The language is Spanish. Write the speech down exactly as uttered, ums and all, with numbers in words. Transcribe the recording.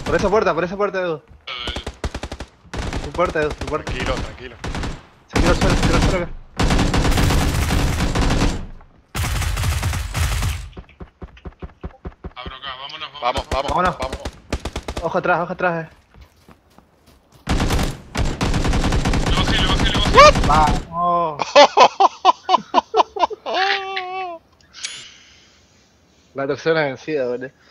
Por esa puerta, por esa puerta, Edu. Tu puerta, Edu, tu puerta. Tranquilo, tranquilo. Se tiró al suelo, se tiró al suelo acá. Abro acá, vámonos, Vamos, vamos, Vámonos. vamos. Ojo atrás, ojo atrás, eh. Le bajé, le bajé, le bajé. Vamos. La tercera vencida, boludo.